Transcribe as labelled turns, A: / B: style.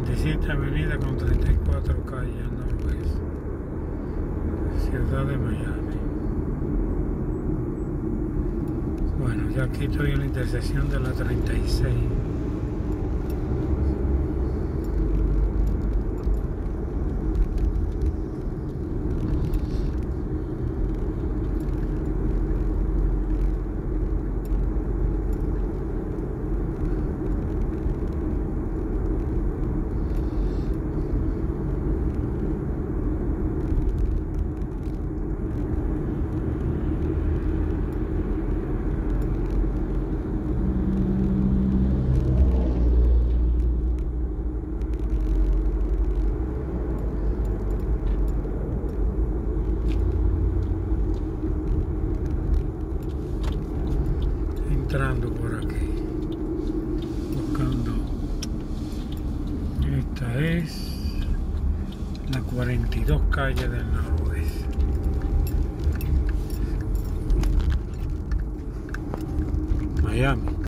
A: 27 Avenida con 34 calles al noroeste, ciudad de Miami. Bueno, ya aquí estoy en la intersección de la 36. Entrando por aquí, buscando. Esta es la 42 calle del noroeste. Miami.